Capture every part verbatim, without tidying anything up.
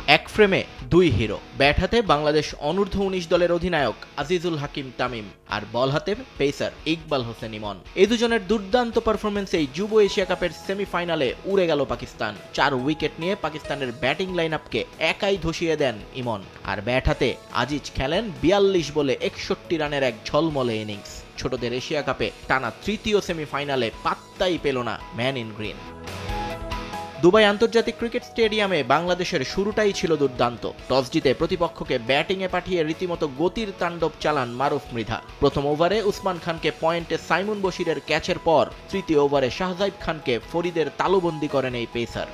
এক ফ্রেমে দুই হিরো। ব্যাট হাতে বাংলাদেশ অনূর্ধ্ব উনিশ দলের অধিনায়ক আজিজুল হাকিম তামিম, আর বল হাতে পেসার ইকবাল হোসেন ইমন। এই দুজনের দুর্দান্ত পারফরমেন্সেই যুব এশিয়া কাপের সেমিফাইনালে উড়ে গেল পাকিস্তান। চার উইকেট নিয়ে পাকিস্তানের ব্যাটিং লাইন আপকে একাই ধসিয়ে দেন ইমন। আর ব্যাট হাতে আজিজ খেলেন বিয়াল্লিশ বলে একষট্টি রানের এক ঝলমলে ইনিংস। ছোটদের এশিয়া কাপে টানা তৃতীয় সেমিফাইনালে পাত্তাই পেল না ম্যান ইন গ্রিন। দুবাই আন্তর্জাতিক ক্রিকেট স্টেডিয়ামে বাংলাদেশের শুরুটাই ছিল দুর্দান্ত। টস জিতে প্রতিপক্ষকে ব্যাটিংয়ে পাঠিয়ে রীতিমতো গতির তাণ্ডব চালান মারুফ মৃধা। প্রথম ওভারে উসমান খানকে পয়েন্টে সাইমুন বশিরের ক্যাচের পর তৃতীয় ওভারে শাহজাইব খানকে ফরিদের তালুবন্দি করেন এই পেসার।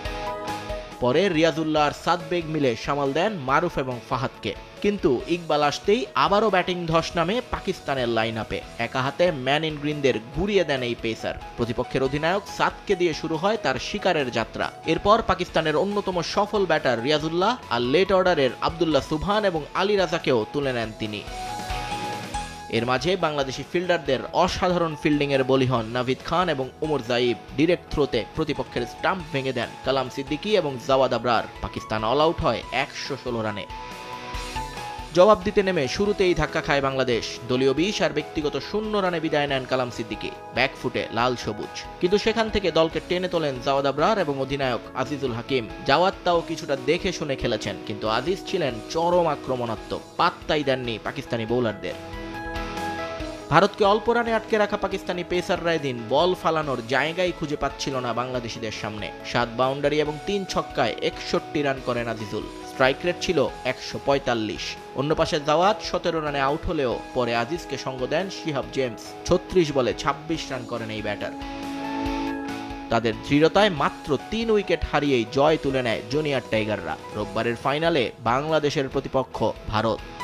পরে রিয়াজুল্লাহ আর সাদ বেগ মিলে সামাল দেন মারুফ এবং ফাহাদকে। কিন্তু ইকবাল আসতেই আবারও ব্যাটিং ধস নামে পাকিস্তানের লাইন আপে। একা হাতে ম্যান ইন গ্রিনদের ঘুরিয়ে দেন এই পেসার। প্রতিপক্ষের অধিনায়ক সাদকে দিয়ে শুরু হয় তার শিকারের যাত্রা। এরপর পাকিস্তানের অন্যতম সফল ব্যাটার রিয়াজুল্লাহ আর লেট অর্ডারের আবদুল্লাহ সুবহান এবং আলী রাজাকেও তুলে নেন তিনি। এর মাঝে বাংলাদেশি ফিল্ডারদের অসাধারণ ফিল্ডিংয়ের বলি হন নাভিদ খান এবং ওমর জাইব। ডিরেক্ট থ্রোতে প্রতিপক্ষের স্টাম্প ভেঙে দেন কালাম সিদ্দিকী এবং জাওয়াদ আবরার। পাকিস্তান অল আউট হয় একশো ষোলো রানে। জবাব দিতে নেমে শুরুতেই ধাক্কা খায় বাংলাদেশ। দলীয় বিশ আর ব্যক্তিগত শূন্য রানে বিদায় নেন কালাম সিদ্দিকী, ব্যাকফুটে লাল সবুজ। কিন্তু সেখান থেকে দলকে টেনে তোলেন জাওয়াদ আবরার এবং অধিনায়ক আজিজুল হাকিম। জাওয়াদ তাও কিছুটা দেখে শুনে খেলেছেন, কিন্তু আজিজ ছিলেন চরম আক্রমণাত্মক, পাত্তাই দেননি পাকিস্তানি বোলারদের। ভারতকে অল্প রানে আটকে রাখা পাকিস্তানি পেসাররা এদিন বল ফালানোর জায়গায় খুঁজে পাচ্ছিল না বাংলাদেশিদের সামনে। সাত বাউন্ডারি এবং তিন ছক্কায় একষট্টি রান করেন আজিজুল। স্ট্রাইক রেট ছিল একশো পঁয়তাল্লিশ। অন্য পাশে জাওয়াদ সতেরো রানে আউট হলেও পরে আজিজকে সঙ্গ দেন শিহাব জেমস। ছত্রিশ বলে ছাব্বিশ রান করেন এই ব্যাটার। তাদের দৃঢ়তায় মাত্র তিন উইকেট হারিয়েই জয় তুলে নেয় জুনিয়র টাইগাররা। রোববারের ফাইনালে বাংলাদেশের প্রতিপক্ষ ভারত।